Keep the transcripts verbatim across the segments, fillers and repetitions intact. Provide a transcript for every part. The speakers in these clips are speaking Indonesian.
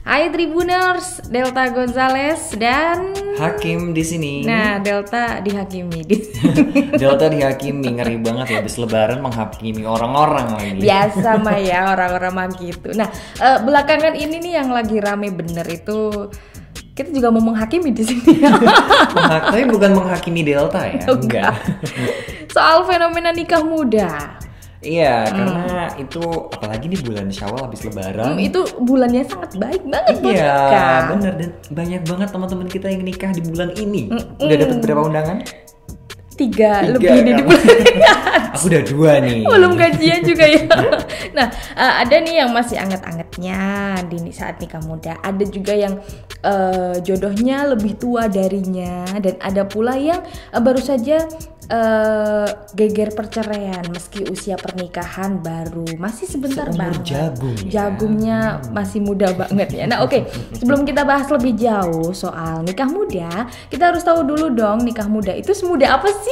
Hai Tribuners, Delta Gonzales dan Hakim di sini. Nah, Delta dihakimi. Delta dihakimi, ngeri banget ya, habis lebaran menghakimi orang-orang lagi. Biasa mah ya, orang-orang mah gitu. Nah, uh, belakangan ini nih yang lagi rame bener itu, kita juga mau menghakimi di sini. Tapi bukan menghakimi Delta ya, enggak. Soal fenomena nikah muda. Iya, hmm. karena itu apalagi di bulan Syawal habis lebaran. Hmm, itu bulannya sangat baik banget buat iya, nikah. Iya, bener, dan banyak banget teman-teman kita yang nikah di bulan ini. Hmm, Udah dapat berapa undangan? Tiga, Tiga lebih kan? nih di bulan ini. Aku udah dua nih. Belum gajian juga ya. Nah, uh, ada nih yang masih anget-angetnya di saat nikah muda. Ada juga yang uh, jodohnya lebih tua darinya, dan ada pula yang uh, baru saja uh, geger perceraian meski usia pernikahan baru masih sebentar Seumur banget. jagung. Ya? Jagungnya masih muda banget ya. Nah, oke. Okay. Sebelum kita bahas lebih jauh soal nikah muda, kita harus tahu dulu dong nikah muda itu semuda apa sih?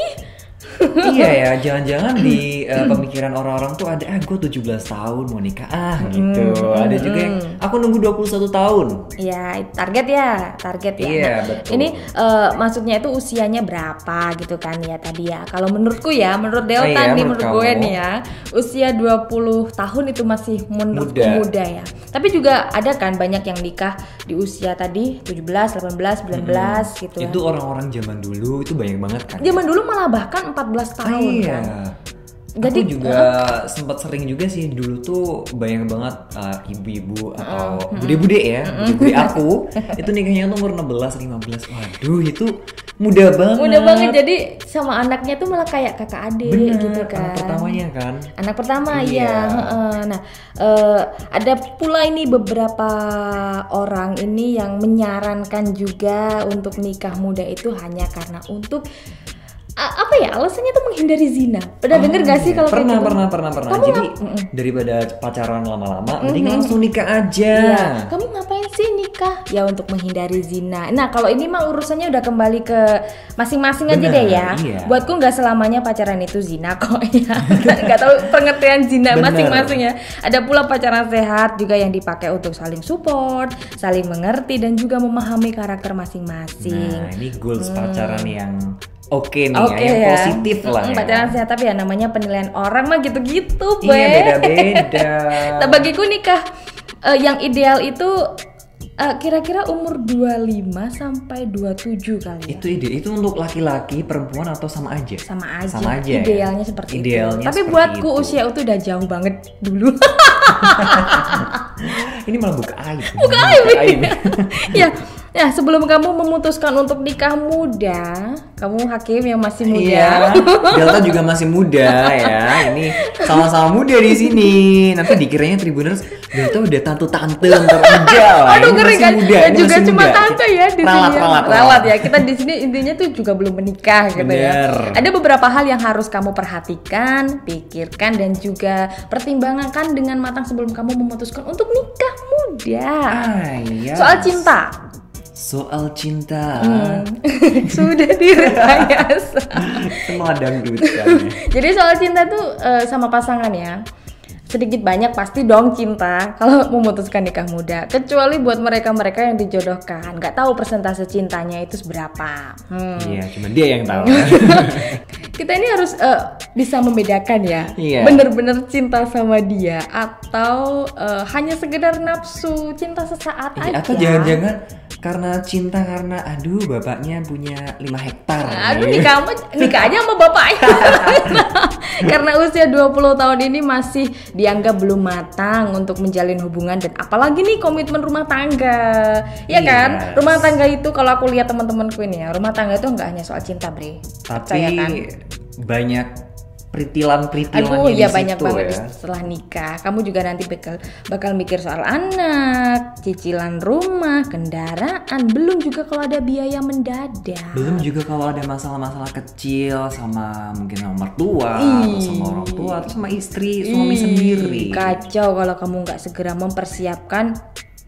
Iya ya, jangan-jangan di uh, pemikiran orang-orang tuh ada, ah gue tujuh belas tahun mau nikah, ah gitu. Hmm, ada juga yang, aku nunggu dua puluh satu tahun. Iya, target ya, target ya. Iya, nah, betul. Ini uh, maksudnya itu usianya berapa gitu kan ya tadi ya. Kalau menurutku ya, menurut Delta oh, iya, nih, menurut menurut gue nih ya, usia dua puluh tahun itu masih menurutku muda. muda ya. Tapi juga ada kan banyak yang nikah di usia tadi tujuh belas, delapan belas, sembilan belas hmm, gitu. Itu kan. Orang-orang zaman dulu itu banyak banget kan. Zaman dulu malah bahkan empat belas tahun iya. kan. Jadi aku juga uh, sempat sering juga sih dulu tuh banyak banget uh, ibu-ibu atau uh, bude-bude ya, uh, bude-bude aku itu nikahnya tuh umur enam belas, lima belas. Waduh, itu muda banget. Muda banget, jadi sama anaknya tuh malah kayak kakak adik. Bener, gitu kan. Anak pertamanya kan. Anak pertama iya. ya. Nah, uh, ada pula ini beberapa orang ini yang menyarankan juga untuk nikah muda itu hanya karena untuk apa ya, alasannya tuh menghindari zina. Udah oh, denger gak sih kalau pernah, kayak gitu? Pernah, pernah, pernah. Kamu Jadi ngap- daripada pacaran lama-lama, mm-hmm. mending langsung nikah aja. Iya. Kamu ngapain sih nikah? Ya untuk menghindari zina. Nah, kalau ini mah urusannya udah kembali ke masing-masing aja deh ya. Iya. Buatku nggak selamanya pacaran itu zina kok ya. Nggak tahu pengertian zina bener. Masing-masing ya. Ada pula pacaran sehat juga yang dipakai untuk saling support, saling mengerti dan juga memahami karakter masing-masing. Nah, ini goals hmm. pacaran yang Oke nih okay, ya, yang ya. positif lah hmm, ya. Pacaran sehat, tapi ya namanya penilaian orang mah gitu-gitu, Iya, beda-beda. Nah, bagiku nikah uh, yang ideal itu uh, kira-kira umur dua puluh lima sampai dua puluh tujuh kali ya. Itu ide, itu untuk laki-laki, perempuan atau sama aja? Sama aja. Sama aja. Idealnya ya? seperti Idealnya itu. Tapi seperti buatku itu. usia itu udah jauh banget dulu. Ini malah buka aib. Buka aib. aib. Ya. Ya, sebelum kamu memutuskan untuk nikah muda, kamu Hakim yang masih muda. Iya, Delta juga masih muda ya. Ini sama-sama muda di sini. Nanti dikiranya Tribuners Delta udah tante-tante ntar enggak lah. Aduh, ngeri kan. Muda, Dan juga cuma muda. tante ya di sini. Ralat, ralat, ralat ya. Kita di sini intinya tuh juga belum menikah gitu ya. Ada beberapa hal yang harus kamu perhatikan, pikirkan dan juga pertimbangkan dengan matang sebelum kamu memutuskan untuk nikah muda. Ah, yes. Soal cinta. Soal cinta hmm. Sudah direkayasa. Semua dangdut kan. Jadi soal cinta tuh uh, sama pasangan ya, sedikit banyak pasti dong cinta kalau memutuskan nikah muda. Kecuali buat mereka-mereka yang dijodohkan, nggak tahu persentase cintanya itu seberapa. Hmm. Iya, cuma dia yang tahu. Kita ini harus uh, bisa membedakan ya, iya. bener-bener cinta sama dia atau uh, hanya sekedar nafsu cinta sesaat iya, aja. Atau jangan-jangan karena cinta karena aduh bapaknya punya lima hektar. Aduh nikah aja, nikah aja sama bapaknya. Karena usia dua puluh tahun ini masih dianggap belum matang untuk menjalin hubungan dan apalagi nih komitmen rumah tangga. Ya yes. kan? Rumah tangga itu kalau aku lihat teman-temanku ini ya, rumah tangga itu enggak hanya soal cinta, Bre. Tapi Percaya kan? Banyak peritilan-peritilannya Aduh, di ya situ banyak banget ya. Setelah nikah, kamu juga nanti bakal bakal mikir soal anak, cicilan rumah, kendaraan, belum juga kalau ada biaya mendadak. Belum juga kalau ada masalah-masalah kecil sama mungkin sama mertua, atau sama orang tua, atau sama istri, suami sendiri. Kacau kalau kamu nggak segera mempersiapkan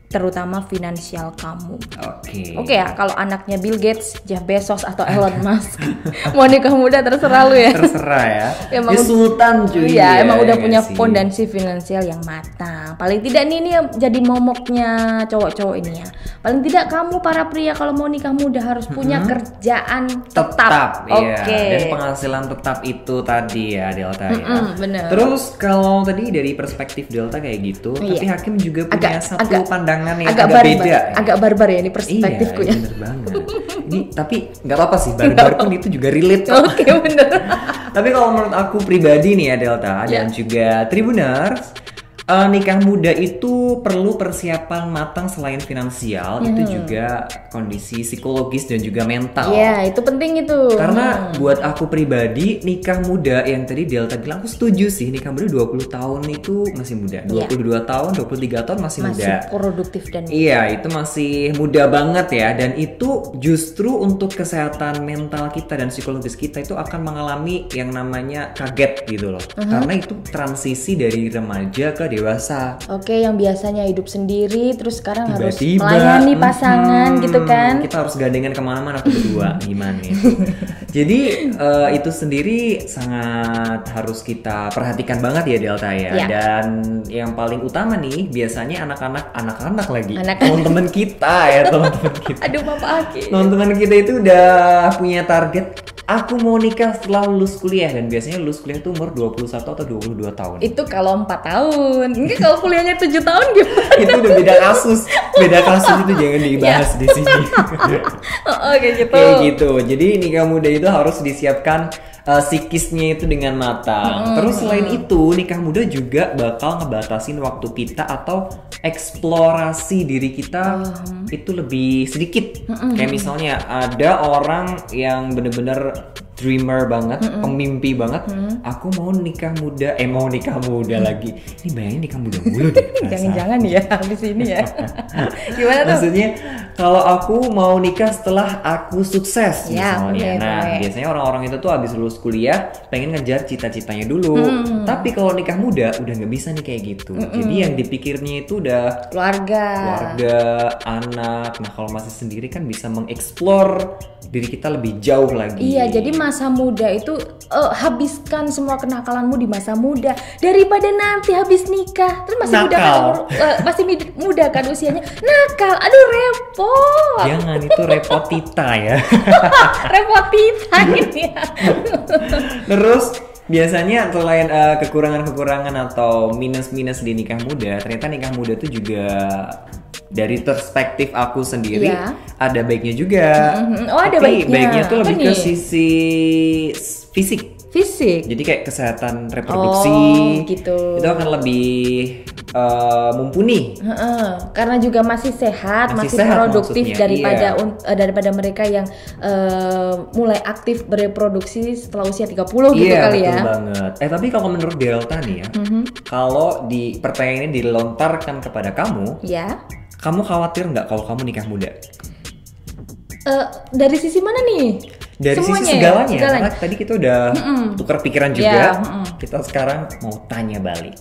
terutama finansial kamu. Oke. Oke ya, kalau anaknya Bill Gates, Jeff Bezos atau Elon Musk, mau nikah muda terserah lu ya. Terserah ya. Emang, ya sultan cuy. Iya, ya, emang udah ya punya sih. fondasi finansial yang matang. Paling tidak nih ini yang jadi momoknya cowok-cowok ini ya. Paling tidak kamu para pria kalau mau nikah muda harus punya Mm-hmm. kerjaan tetap. tetap iya. Oke. Dan penghasilan tetap itu tadi ya Delta ya. Mm-mm, bener. Terus kalau tadi dari perspektif Delta kayak gitu, Iya. tapi Hakim juga punya Agak- satu agak- pandangan yang agak agak, barbar, beda. ya. agak barbar ya ini perspektifku iya, ya. bener banget. Ini tapi nggak apa-apa sih, barbar pun itu juga relate kok. Oke, bener. Tapi kalau menurut aku pribadi nih ya Delta Ya. dan juga Tribuners, eh, nikah muda itu perlu persiapan matang selain finansial, itu juga kondisi psikologis dan juga mental. Iya, itu penting itu. Karena buat aku pribadi nikah muda yang tadi Delta bilang, aku setuju sih nikah muda dua puluh tahun itu masih muda. dua puluh dua tahun, dua puluh tiga tahun masih, masih muda. produktif dan Iya, itu masih muda banget ya, dan itu justru untuk kesehatan mental kita dan psikologis kita itu akan mengalami yang namanya kaget gitu loh. Karena itu transisi dari remaja ke dewasa. Oke, yang biasanya hidup sendiri terus sekarang harus Tiba-tiba, melayani pasangan hmm, gitu kan. Kita harus gandengan kemana-mana tuh berdua, gimana itu. Jadi eh, itu sendiri sangat harus kita perhatikan banget ya Delta ya. Ya. Dan yang paling utama nih biasanya anak-anak, anak-anak lagi, Anak- teman-teman kita ya, teman-teman kita. Aduh, Papa Aki. Teman-teman kita itu udah punya target, aku mau nikah setelah lulus kuliah, dan biasanya lulus kuliah itu umur dua puluh satu atau dua puluh dua tahun. Itu kalau empat tahun. Ini kalau kuliahnya tujuh tahun gimana? Itu udah beda kasus. Beda kasus itu jangan dibahas di sini. Oh, kayak gitu. Kayak gitu. Jadi nikah muda itu harus disiapkan uh, psikisnya itu dengan matang. Terus selain itu nikah muda juga bakal ngebatasin waktu kita atau eksplorasi diri kita itu lebih sedikit. Kayak misalnya ada orang yang bener-bener dreamer banget, pemimpi banget. Aku mau nikah muda, eh mau nikah muda lagi. Ini bayangin nikah muda mulu deh. Jangan-jangan ya habis ini ya. Gimana tuh? Maksudnya kalau aku mau nikah setelah aku sukses Ya, misalnya. boleh, Nah, boleh. biasanya orang-orang itu tuh habis lulus kuliah pengen ngejar cita-citanya dulu. Hmm. Tapi kalau nikah muda udah nggak bisa nih kayak gitu. Jadi yang dipikirnya itu udah Keluarga. keluarga, anak. Nah, kalau masih sendiri kan bisa mengeksplor diri kita lebih jauh lagi. Iya, jadi masa muda itu eh, habiskan semua kenakalanmu di masa muda daripada nanti habis nikah terus masih muda kan Nakal. umur- eh, masih mid- muda kan usianya nakal. Aduh, repot. Jangan, itu repot Tita ya. Repot kita ini ya. Terus biasanya selain uh, kekurangan-kekurangan atau minus-minus di nikah muda, ternyata nikah muda tuh juga dari perspektif aku sendiri Iya. ada baiknya juga. Mhm. Oh, ada Tapi baiknya. baiknya tuh Apa lebih ke nih? sisi s- fisik. Fisik. Jadi kayak kesehatan reproduksi Oh, gitu. itu akan lebih uh, mumpuni. Heeh, karena juga masih sehat, Masih masih, sehat produktif maksudnya, daripada iya. un- eh, daripada mereka yang eh, mulai aktif bereproduksi setelah usia tiga puluh gitu Iya, kali betul ya. banget. Eh tapi kalau menurut Delta nih ya, kalau di pertanyaan ini dilontarkan kepada kamu, Ya. kamu khawatir nggak kalau kamu nikah muda? Eh, dari sisi mana nih? Dari Semuanya sisi ya? segalanya, Segalanya. karena tadi kita udah tukar pikiran juga. Ya, mm-mm. Kita sekarang mau tanya balik.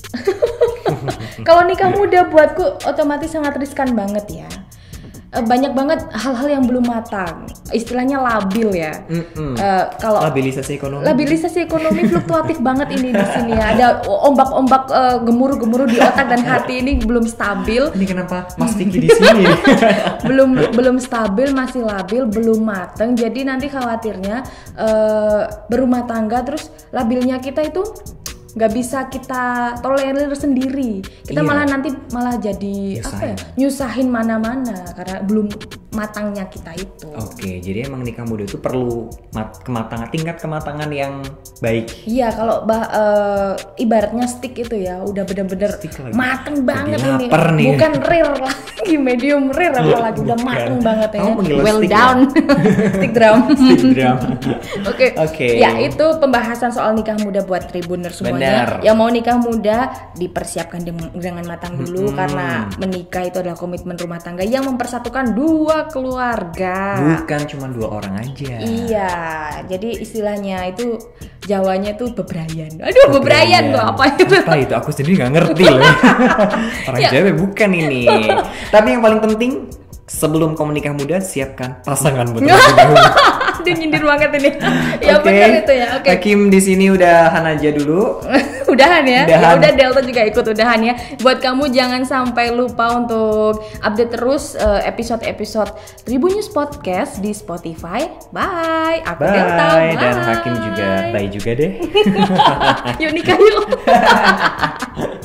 Kalau nikah muda buatku otomatis sangat riskan banget ya. Eh, banyak banget hal-hal yang belum matang, istilahnya labil ya. Mm-mm. Eh, kalau Labilisasi ekonomi. Labilisasi ekonomi fluktuatif banget ini di sini ya. Ada ombak-ombak eh, gemuruh-gemuruh di otak dan hati ini belum stabil, Ini kenapa Mas Tiki di sini? belum belum stabil, masih labil, belum mateng. Jadi nanti khawatirnya eh, berumah tangga terus labilnya kita itu nggak bisa kita tolerir sendiri. Kita Iya. malah nanti malah jadi apa ya? Nyusahin mana-mana karena belum matangnya kita itu. Oke, jadi emang nikah muda itu perlu mat- kematangan, tingkat kematangan yang baik. Iya, kalau bah, eh, ibaratnya stick itu ya udah bener-bener Stick lagi. mateng banget Jadi ini. lapar nih. Bukan rare lagi, medium rare apalagi udah Bukan. mateng banget ya. Kamu panggil Well stick down. stick drum. Stick drum. Oke. Oke. Ya, itu pembahasan soal nikah muda buat Tribuner semuanya. Benar. Yang mau nikah muda dipersiapkan dengan, dengan matang dulu Hmm. karena menikah itu adalah komitmen rumah tangga yang mempersatukan dua dua keluarga. Bukan cuma dua orang aja. Iya, jadi istilahnya itu Jawanya tuh bebrayan. Aduh, bebrayan tuh apa itu? Apa itu? Aku sendiri nggak ngerti loh. Orang Ya. Jawa bukan ini. Tapi yang paling penting, sebelum kamu nikah muda, siapkan pasangan buat terlebih dahulu. Dia nyindir banget ini. Ya Oke. benar itu ya. Oke. Hakim di sini udahan aja dulu. Udahan ya. Udahan. Ya udah, Delta juga ikut udahan ya. Buat kamu jangan sampai lupa untuk update terus eh, episode-episode Tribun News Podcast di Spotify. Bye. Aku Bye. Delta. Bye. Dan Hakim juga bye juga deh. Yuk nikah yuk.